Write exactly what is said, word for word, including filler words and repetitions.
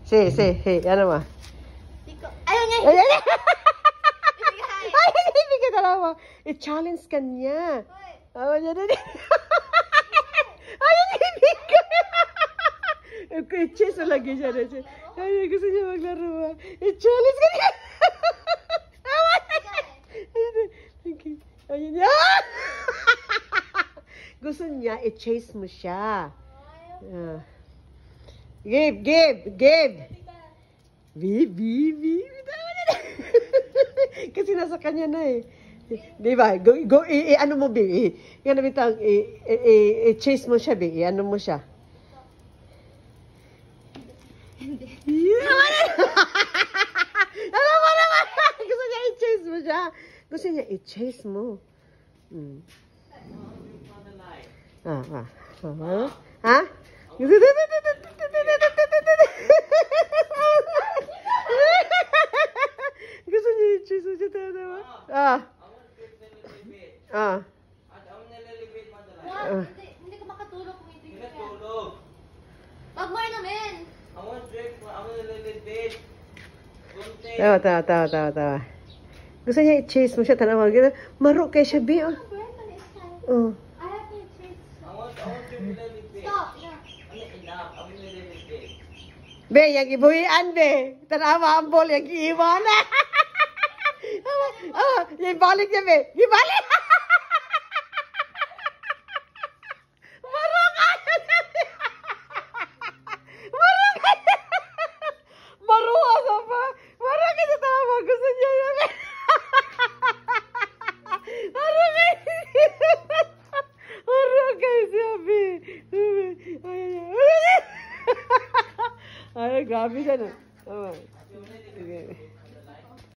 Say, say, hey, ano ba? Ayaw niya. Ay, ay, ay, hindi ka talawa. I-challenge ka niya. Awa niya na din. Ay, hindi ka. I-chase lagi siya na siya. Ay, gusto niya maglaro ba? I-challenge ka niya. Awa niya. Okay. Ayun niya. Gusto niya, i-chase mo siya. Uh. Give, give, give. Bibi, bibi. Kasi nasa kanya na eh. Di ba? Go, go, i, i, ano mo, Bi? I, yan na bitang, i, i, i, i, chase mo siya, Bi. I, ano mo siya? Hindi. Alam mo naman! Gusto niya i-chase mo siya. Gusto niya i-chase mo. Hmm. Ah, ah. Ah, ha? Gusto niya i-chase mo siya, tayo naman. Ah. Ah. Wow, hindi, hindi ka makatulog kung hindi ka. Wag mo namin. Tawa, tawa, tawa, tawa, tawa. Gusto niya i-chase mo siya, tanawa. Maruk kay siya, Bi. Oh. Oh. I have to chase. Stop. Be, yung ibuhian, Be. Tanawa ang ball, yung iiwan. Oh, yung balik niya, Be. Yung balik! Maruk ka! Maruk ka! Maruk ka pa! Maruk ka sa tama. Gusto niya yun, Be. Maruk ka! Maruk ka siya, Be. Ay, ay, ay. Ay, grabe siya na. Oh. Sige.